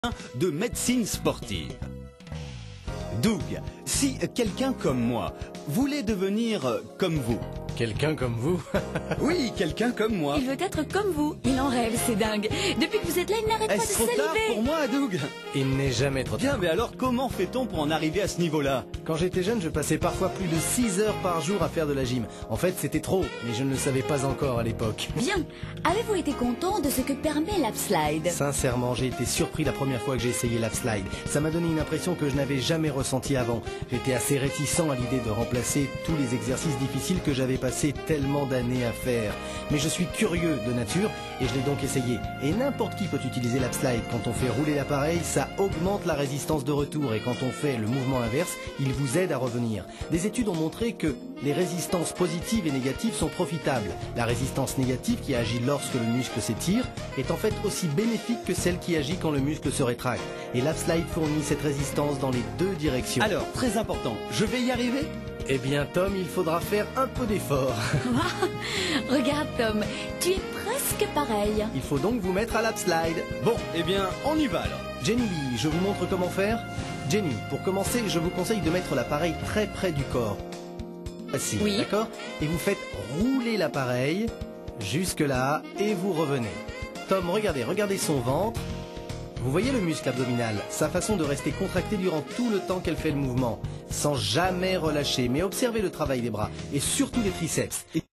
de médecine sportive. Doug, si quelqu'un comme moi voulait devenir comme vous... Quelqu'un comme vous? Oui, quelqu'un comme moi. Il veut être comme vous. Il en rêve, c'est dingue. Depuis que vous êtes là, il n'arrête pas de Est-ce trop tard saliver. pour moi, Doug? Il n'est jamais trop Bien, tard. mais alors comment fait-on pour en arriver à ce niveau-là? Quand j'étais jeune, je passais parfois plus de 6 heures par jour à faire de la gym. En fait, c'était trop, mais je ne le savais pas encore à l'époque. Bien. Avez-vous été content de ce que permet l'Upslide? Sincèrement, j'ai été surpris la première fois que j'ai essayé l'Upslide. Ça m'a donné une impression que je n'avais jamais ressentie avant. J'étais assez réticent à l'idée de remplacer tous les exercices difficiles que j'avais passé tellement d'années à faire. Mais je suis curieux de nature et je l'ai donc essayé. Et n'importe qui peut utiliser l'Upslide. Quand on fait rouler l'appareil, ça augmente la résistance de retour et quand on fait le mouvement inverse, il vous aide à revenir. Des études ont montré que les résistances positives et négatives sont profitables. La résistance négative qui agit lorsque le muscle s'étire est en fait aussi bénéfique que celle qui agit quand le muscle se rétracte. Et l'Upslide fournit cette résistance dans les deux directions. Alors, très important, je vais y arriver? Eh bien Tom, il faudra faire un peu d'effort. Regarde, Tom, tu es presque pareil. Il faut donc vous mettre à l'Upslide. Bon, eh bien, on y va alors. Jenny Lee, je vous montre comment faire. Jenny, pour commencer, je vous conseille de mettre l'appareil très près du corps. Assis, Oui. d'accord? Et vous faites rouler l'appareil jusque là et vous revenez. Tom, regardez son ventre. Vous voyez le muscle abdominal, sa façon de rester contracté durant tout le temps qu'elle fait le mouvement, sans jamais relâcher. Mais observez le travail des bras et surtout des triceps.